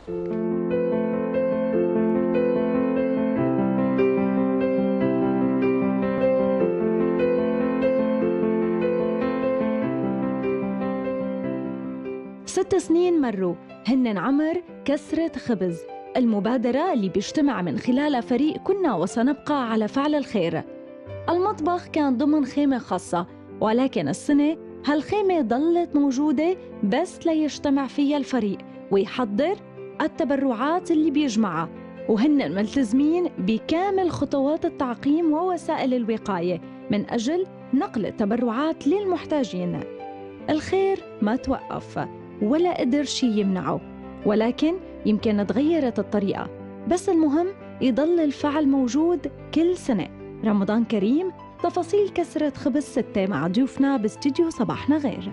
ست سنين مروا هن عمر كسرة خبز، المبادرة اللي بيجتمع من خلالها فريق كنا وسنبقى على فعل الخير. المطبخ كان ضمن خيمة خاصة، ولكن السنة هالخيمة ضلت موجودة بس ليجتمع فيها الفريق ويحضر التبرعات اللي بيجمعها، وهن ملتزمين بكامل خطوات التعقيم ووسائل الوقاية من أجل نقل التبرعات للمحتاجين. الخير ما توقف ولا قدر شي يمنعه، ولكن يمكن تغيرت الطريقة، بس المهم يضل الفعل موجود كل سنة. رمضان كريم، تفاصيل كسرة خبز ستة مع ضيوفنا باستديو صباحنا غير.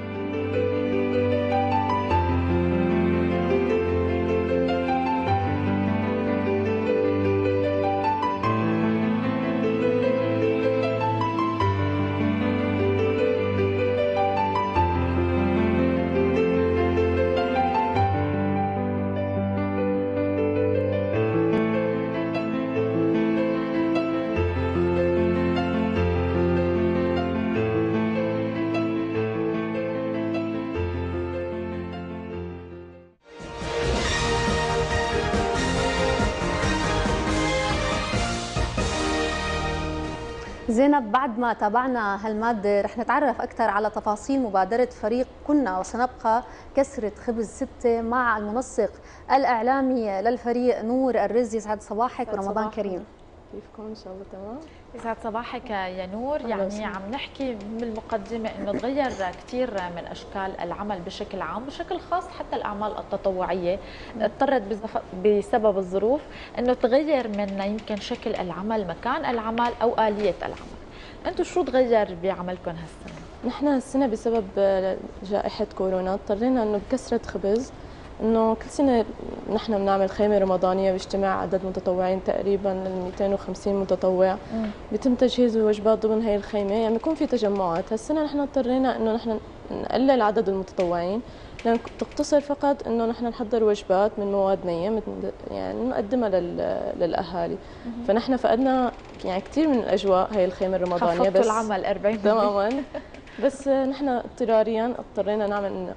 زينب، بعد ما تابعنا هالمادة رح نتعرف أكثر على تفاصيل مبادرة فريق كنا وسنبقى كسرة خبز ستة مع المنسق الإعلامي للفريق نور الرزي. يسعد صباحك ورمضان كريم. كيفكم؟ إن شاء الله تمام. يسعد صباحك يا نور. يعني عم نحكي بالمقدمة إنه تغير كثير من أشكال العمل بشكل عام، بشكل خاص حتى الأعمال التطوعية اضطرت بسبب الظروف إنه تغير من يمكن شكل العمل، مكان العمل أو آلية العمل. أنتم شو تغير بعملكم هالسنة؟ نحن هالسنة بسبب جائحة كورونا اضطرينا إنه بكسرة خبز، إنه كل سنة نحن بنعمل خيمة رمضانية بيجتمع عدد متطوعين تقريبا 250 متطوع، بيتم تجهيز الوجبات ضمن هي الخيمة، يعني بيكون في تجمعات. هالسنة نحن اضطرينا إنه نحن نقلل عدد المتطوعين، لأن تقتصر فقط إنه نحن نحضر وجبات من مواد نية يعني نقدمها للأهالي. فنحن فقدنا يعني كثير من الأجواء هي الخيمة الرمضانية، بس العمل 40 تماما. بس نحن اضطراريا اضطرينا نعمل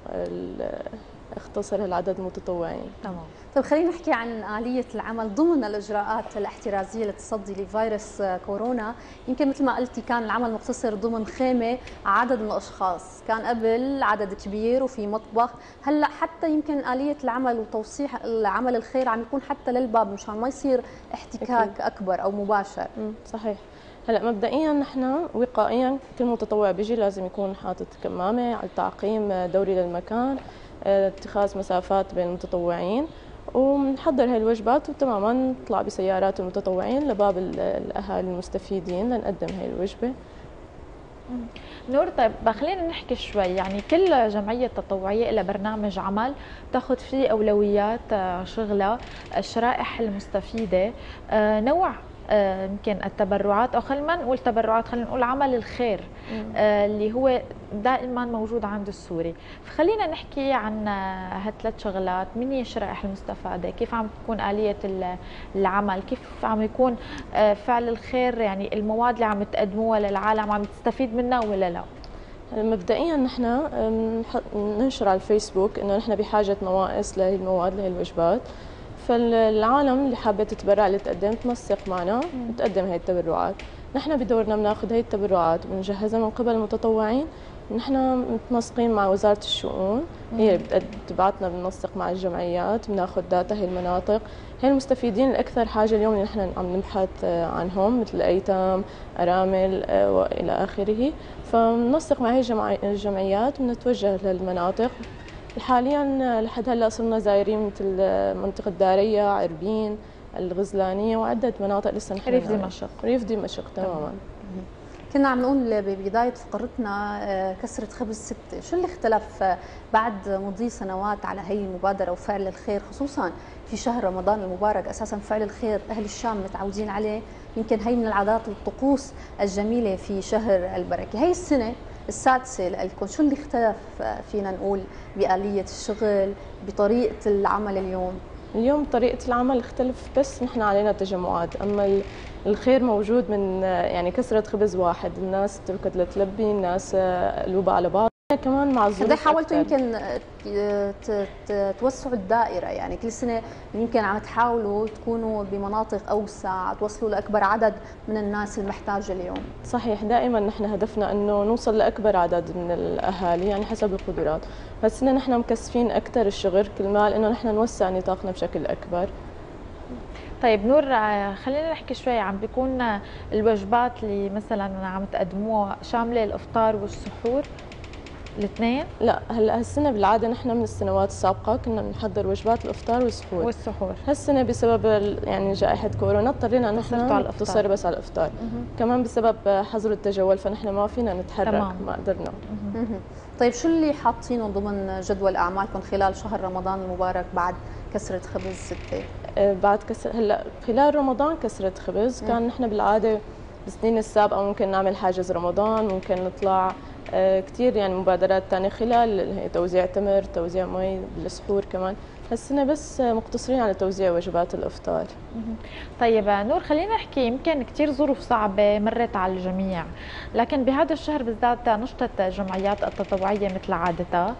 اختصر هالعدد المتطوعين. تمام. طيب خلينا نحكي عن آلية العمل ضمن الإجراءات الاحترازية للتصدي لفيروس كورونا. يمكن مثل ما قلتي كان العمل مقتصر ضمن خيمة عدد من الأشخاص، كان قبل عدد كبير وفي مطبخ، هلا حتى يمكن آلية العمل وتوصيح العمل الخير عم يكون حتى للباب مشان ما يصير احتكاك أكبر أو مباشر. صحيح. هلا مبدئيا نحن وقائيا كل متطوع بيجي لازم يكون حاطط كمامة، على التعقيم دوري للمكان، اتخاذ مسافات بين المتطوعين، وبنحضر هاي الوجبات وتماما نطلع بسيارات المتطوعين لباب الأهالي المستفيدين لنقدم هاي الوجبة. نور، طيب خلينا نحكي شوي. يعني كل جمعية تطوعية لها برنامج عمل تاخذ فيه أولويات شغلها، الشرائح المستفيدة، نوع يمكن التبرعات، او خلينا ما نقول تبرعات، خلينا نقول عمل الخير اللي هو دائما موجود عند السوري. فخلينا نحكي عن هالثلاث شغلات. من هي الشرائح المستفاده؟ كيف عم تكون آلية العمل؟ كيف عم يكون فعل الخير؟ يعني المواد اللي عم تقدموها للعالم عم تستفيد منها ولا لا؟ مبدئيا نحن ننشر على الفيسبوك انه نحن بحاجه نواقص لهي المواد لهي الوجبات، فالعالم اللي حابه تتبرع اللي تقدم تنسق معنا وتقدم هي التبرعات. نحن بدورنا بناخذ هي التبرعات وبنجهزها من قبل المتطوعين. نحن متنسقين مع وزاره الشؤون، هي اللي بتبعتنا، بننسق مع الجمعيات، بناخذ داتا هي المناطق، هي المستفيدين الاكثر حاجه اليوم اللي نحن عم نبحث عنهم، مثل الايتام، ارامل والى اخره. فبننسق مع هي الجمعيات ونتوجه للمناطق. حاليا لحد هلا صرنا زايرين مثل منطقه داريه، عربين، الغزلانيه وعده مناطق لسه نحن ريف دمشق. ريف دمشق تماما. كنا عم نقول ببداية فقرتنا كسرة خبز ستة، شو اللي اختلف بعد مضي سنوات على هي المبادرة وفعل الخير، خصوصا في شهر رمضان المبارك؟ أساسا فعل الخير أهل الشام متعودين عليه، يمكن هي من العادات والطقوس الجميلة في شهر البركة. هي السنة السادسة لكم، شو اللي اختلف فينا نقول بآلية الشغل، بطريقة العمل اليوم؟ اليوم طريقة العمل اختلف، بس نحن علينا تجمعات، أما الخير موجود من يعني كسرة خبز واحد، الناس تركض لتلبي، الناس قلوبها على بعض. كمان مع الظروف قد حاولتوا يمكن توسعوا الدائرة، يعني كل سنة يمكن عم تحاولوا تكونوا بمناطق أوسع، توصلوا لأكبر عدد من الناس المحتاجة اليوم؟ صحيح، دائما نحن هدفنا انه نوصل لاكبر عدد من الاهالي، يعني حسب القدرات. هالسنه نحن مكثفين اكثر الشغل كرمال انه نحن نوسع نطاقنا بشكل اكبر. طيب نور، خلينا نحكي شوي، عم بيكون الوجبات اللي مثلا عم تقدموها شامله الافطار والسحور الاثنين؟ لا، هلا هالسنه بالعاده نحن من السنوات السابقه كنا بنحضر وجبات الافطار والسحور. هالسنه بسبب يعني جائحه كورونا اضطرينا ان نحن نقتصر بس على الافطار. كمان بسبب حظر التجول فنحن ما فينا نتحرك. تمام. ما قدرنا. طيب شو اللي حاطينه ضمن جدول اعمالكم خلال شهر رمضان المبارك بعد كسرة خبز 6؟ بعد هلا خلال رمضان كسرة خبز كان نحن بالعاده بالسنين السابقه ممكن نعمل حاجز رمضان، ممكن نطلع كثير يعني مبادرات ثانيه خلال توزيع تمر، توزيع مي بالسحور كمان. هالسنه بس مقتصرين على توزيع وجبات الافطار. طيب نور، خلينا نحكي، يمكن كثير ظروف صعبه مرت على الجميع، لكن بهذا الشهر بالذات نشطت جمعيات التطوعيه مثل عادتها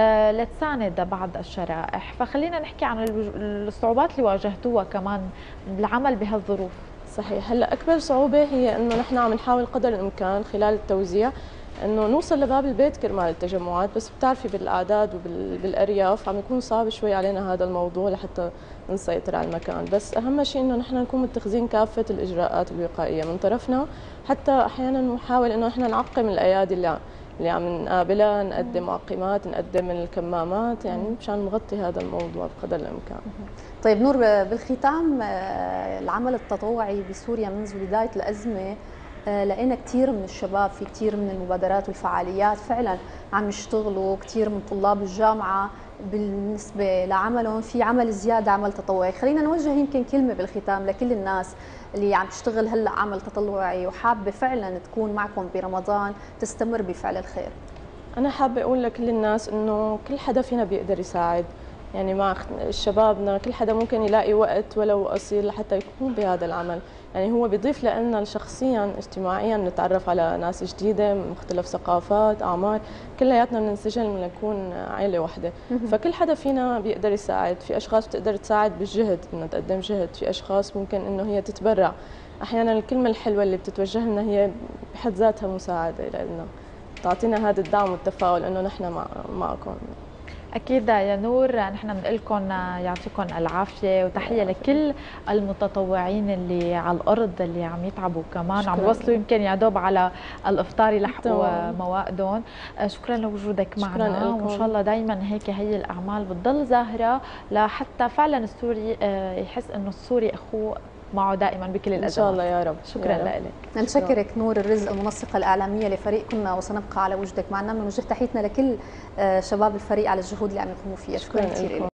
لتساند بعض الشرائح، فخلينا نحكي عن الصعوبات اللي واجهتوها كمان بالعمل بهالظروف. صحيح، هلا اكبر صعوبه هي انه نحن عم نحاول قدر الامكان خلال التوزيع انه نوصل لباب البيت كرمال التجمعات، بس بتعرفي بالاعداد وبالارياف عم يكون صعب شوي علينا هذا الموضوع لحتى نسيطر على المكان. بس اهم شيء انه نحن نكون متخذين كافه الاجراءات الوقائيه من طرفنا، حتى احيانا نحاول انه نحن نعقم الايادي اللي عم نقابلها، نقدم معقمات، نقدم الكمامات، يعني مشان نغطي هذا الموضوع بقدر الامكان. طيب نور، بالختام، العمل التطوعي بسوريا منذ بدايه الازمه لقينا كثير من الشباب في كثير من المبادرات والفعاليات فعلا عم يشتغلوا، كثير من طلاب الجامعه بالنسبه لعملهم في عمل زياده، عمل تطوعي. خلينا نوجه يمكن كلمه بالختام لكل الناس اللي عم تشتغل هلا عمل تطوعي وحابه فعلا تكون معكم برمضان تستمر بفعل الخير. انا حابه اقول لكل الناس انه كل حدا فينا بيقدر يساعد، يعني مع شبابنا كل حدا ممكن يلاقي وقت ولو قصير لحتى يكون بهذا العمل. يعني هو بيضيف لنا شخصيا اجتماعيا، نتعرف على ناس جديده من مختلف ثقافات، اعمار، كلياتنا بننسجم ونكون عائله واحده. فكل حدا فينا بيقدر يساعد. في اشخاص بتقدر تساعد بالجهد، انها تقدم جهد، في اشخاص ممكن انه هي تتبرع. احيانا الكلمه الحلوه اللي بتتوجه لنا هي بحد ذاتها مساعده لنا، تعطينا هذا الدعم والتفاؤل انه نحن معكم. أكيد يا نور، نحن بنقول لكم يعطيكم العافية، وتحية لكل المتطوعين اللي على الأرض اللي عم يتعبوا كمان، عم يوصلوا يمكن يا دوب على الإفطار يلحقوا موائدهم. شكرا لوجودك معنا، وإن شاء الله دائما هيك هي الأعمال بتضل زاهرة لحتى فعلا السوري يحس إنه السوري أخوه معه دائما بكل الأزمات. إن شاء الله يا رب. شكرا لك. نشكرك نور الرزق، المنسقة الإعلامية لفريق كنا وسنبقى على وجودك معنا. بنوجه تحيتنا لكل شباب الفريق على الجهود اللي عم يقوموا فيها. شكرا كثير.